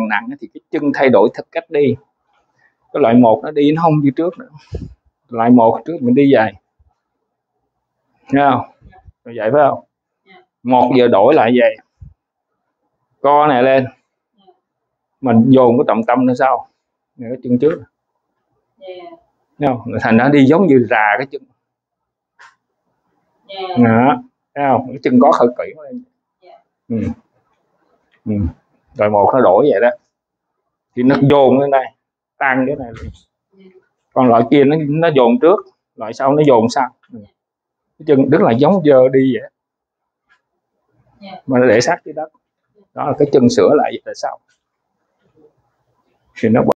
nặng thì cái chân thay đổi thật cách đi. Cái loại 1 nó đi nó không như trước nữa. Loại 1 trước mình đi dài, nghe không? Rồi vậy phải không? 1 giờ đổi lại vậy, co này lên, mình dồn cái trọng tâm nó sau, cái chân trước, nghe không? Thành nó đi giống như rà cái chân. Đó, thấy không? Cái chân có khởi kỷ lên. Rồi 1 nó đổi vậy đó, thì nó dồn lên đây, tăng cái này. Còn loại kia nó dồn trước, loại sau nó dồn sau. Cái chân rất là giống giờ đi vậy, mà nó để sát dưới đất. Đó là cái chân sửa lại vậy là sao? Thì nó